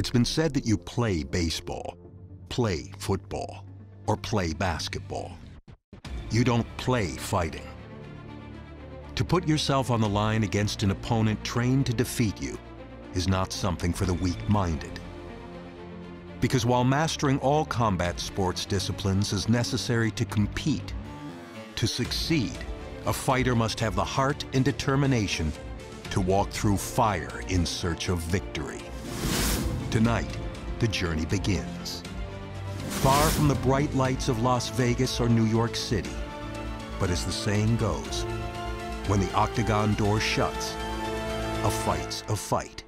It's been said that you play baseball, play football, or play basketball. You don't play fighting. To put yourself on the line against an opponent trained to defeat you is not something for the weak-minded. Because while mastering all combat sports disciplines is necessary to compete, to succeed, a fighter must have the heart and determination to walk through fire in search of victory. Tonight, the journey begins. Far from the bright lights of Las Vegas or New York City, but as the saying goes, when the octagon door shuts, a fight's a fight.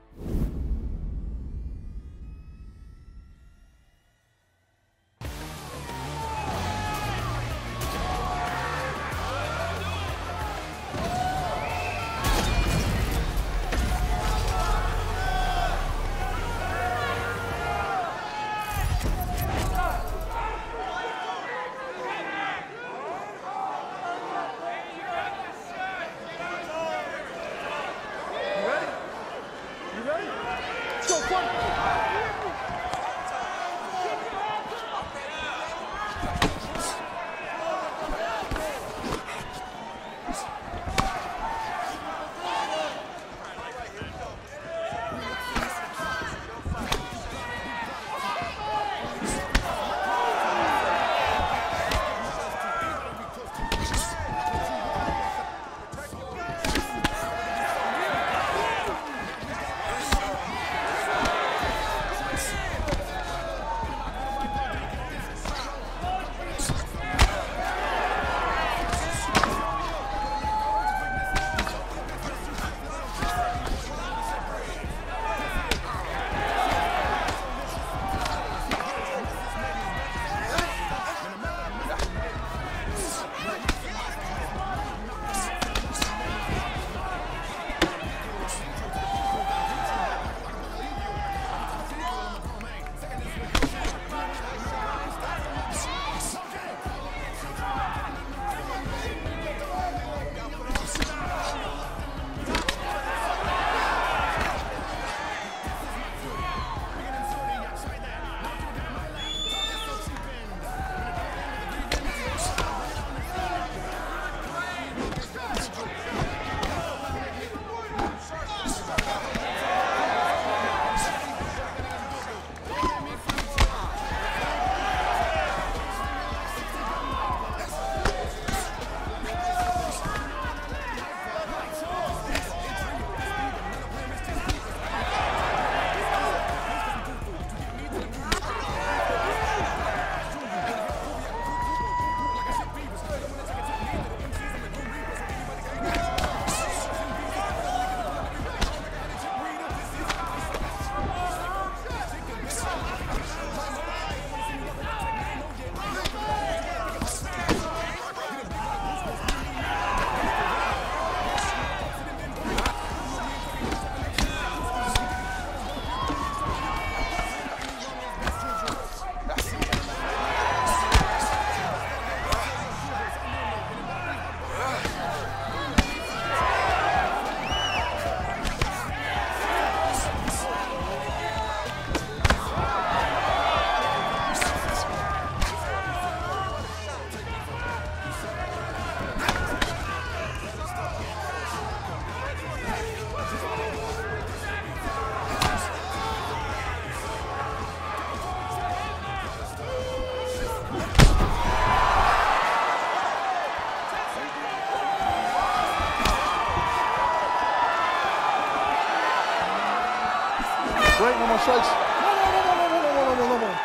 Great, no more strikes. No more.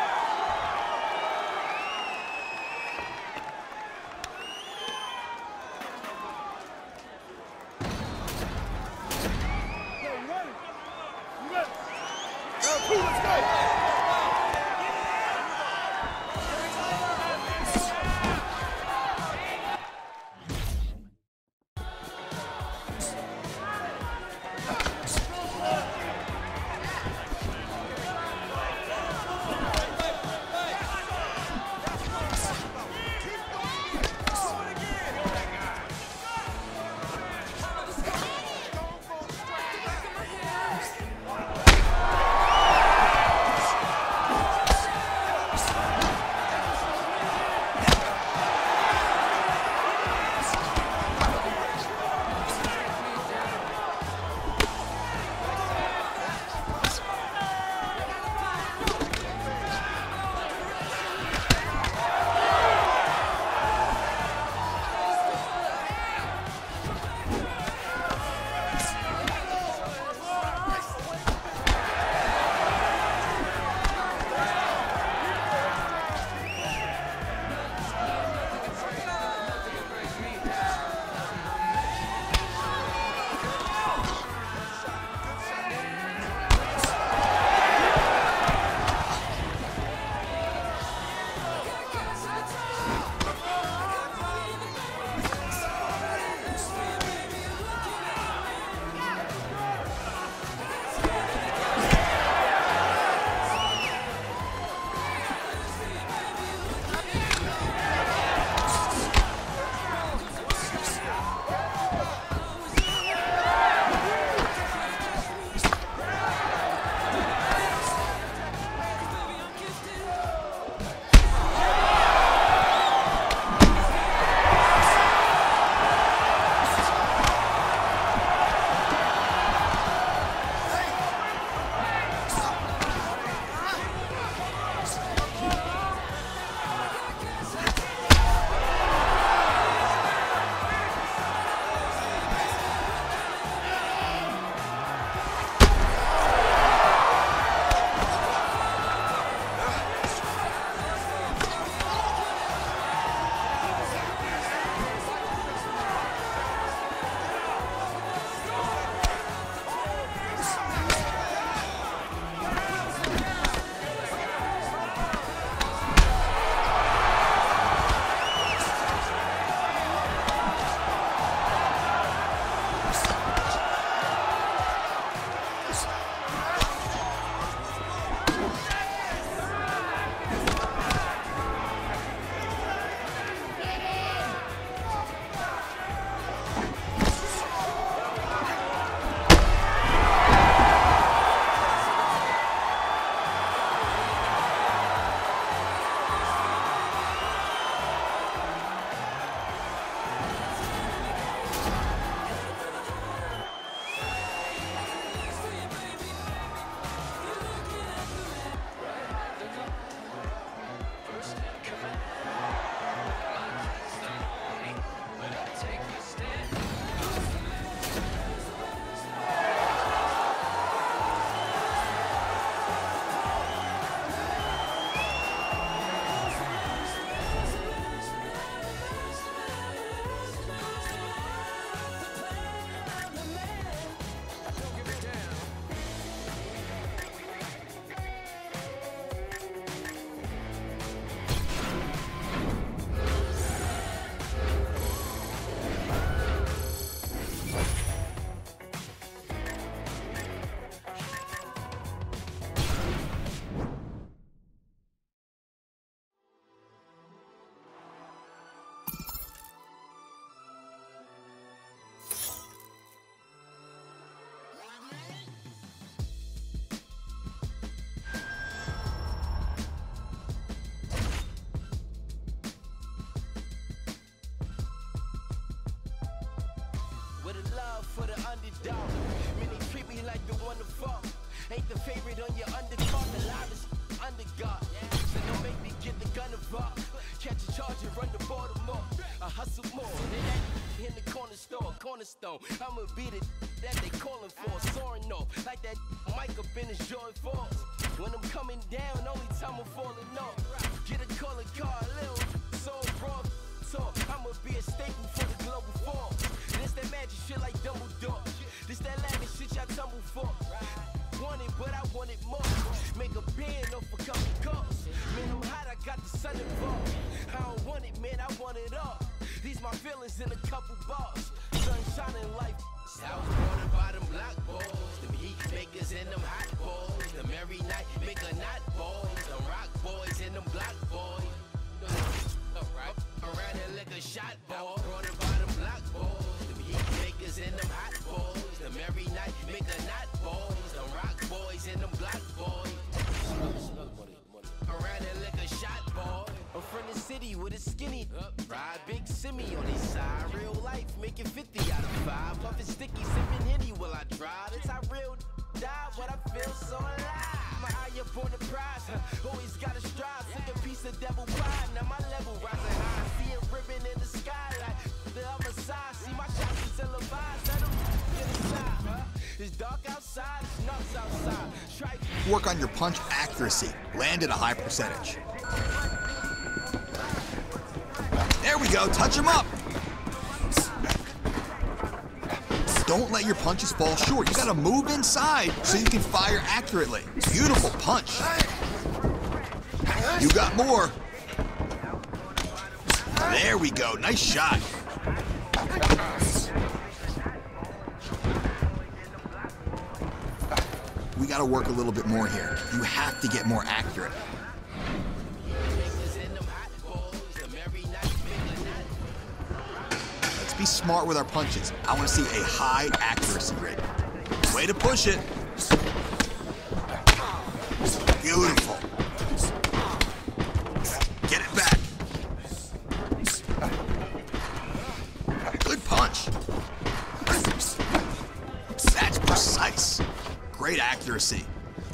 love for the underdog. Many treat me like the one to fall. Ain't the favorite on your undercard, the loudest under God. So don't make me get the gun involved. Catch a charge and run to Baltimore. I hustle more than that in the corner store, cornerstone. I'ma be the that they calling for, soaring off like that mic up in his Jordan 4s. When I'm coming down, only time I'm falling off. Get a calling card, little soul broad talk. I'ma be a staple for the global fall. This that magic shit like Dumbledore. This that lavish shit y'all tumble for. Want it, but I want it more. Make a band off a couple calls. Man, I'm hot, I got the sun involved. I don't want it, man, I want it all. These my feelings in a couple bars. Sun shining like I was born by them block balls, them heat makers and them hot boys. Them every night make a knot boys, them rock boys and them block boys. Around here like a shot ball. Born by them block balls, them heat makers and them hot boys. Them every night make a knot boys, them rock boys and them block boys. Around here like a shot ball. I'm from the city with a skinny ride big Simi on his side. Real life making 50 out of 5. Puffin' sticky, sipping Henny while I drive. That's how real die, but I feel so alive. My eye up on the prize, always gotta strive. Take a piece of devil pie, now my level rising high. See a ribbon in the skylight, the other side. See my shots is televised, let them get inside. It's dark outside, it's nuts outside. Work on your punch accuracy. Land at a high percentage. There we go, touch him up. Don't let your punches fall short. You gotta move inside so you can fire accurately. Beautiful punch. You got more. There we go, nice shot. We gotta work a little bit more here. You have to get more accurate. Let's be smart with our punches. I want to see a high accuracy rate. Way to push it. Beautiful. Get it back. Good punch. That's precise. Great accuracy.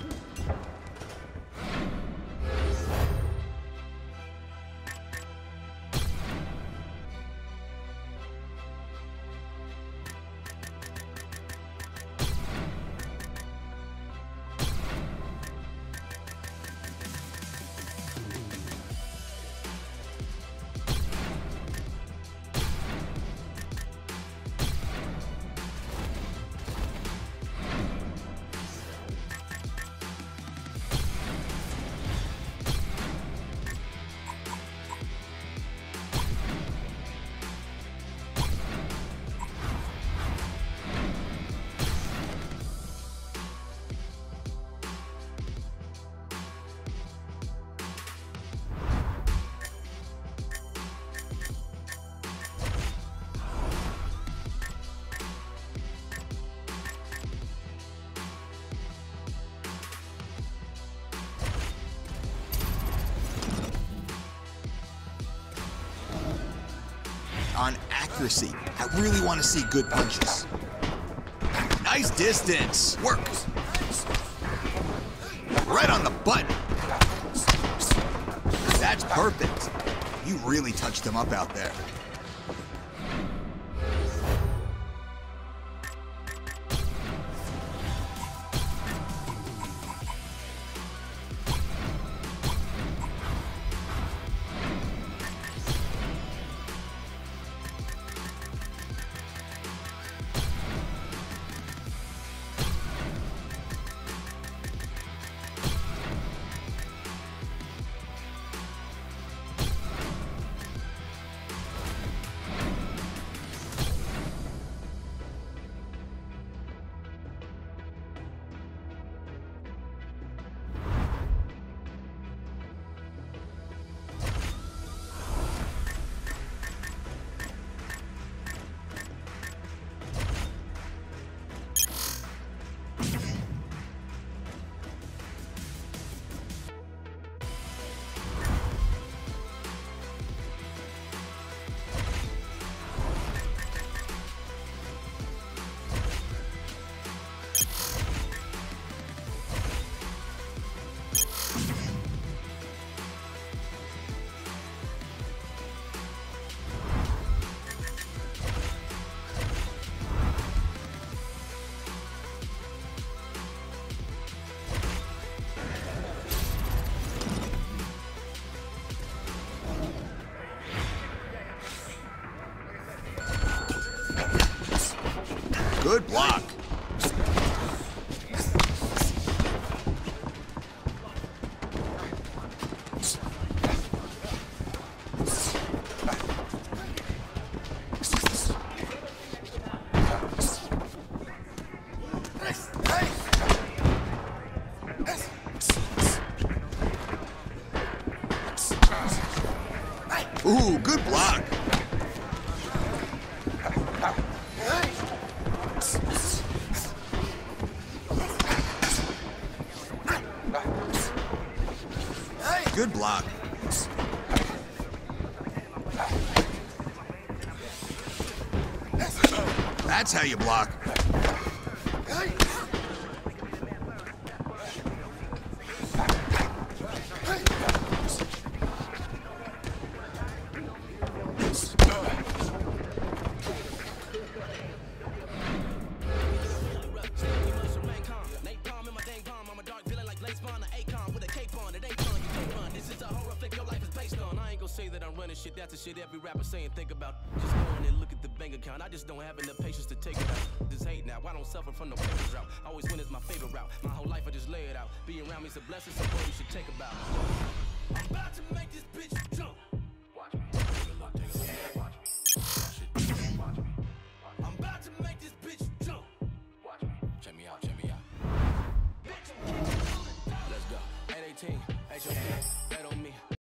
On accuracy, I really want to see good punches. Nice distance. Work. Right on the button. That's perfect. You really touched him up out there. Good block. Ooh, good block. Good block. That's how you block. Say that I'm running shit, that's the shit every rapper saying think about. Just go in and look at the bank account. I just don't have enough patience to take it out. This hate now, I don't suffer from no paper route. Always win is my favorite route. My whole life I just lay it out. Being around me's a blessing, so what you should take about. I'm about to make this bitch jump. Watch me. Watch me. Watch me. I'm about to make this bitch jump. Watch me. Check me out, check me out. Let's go. 818, HOP, bet on me.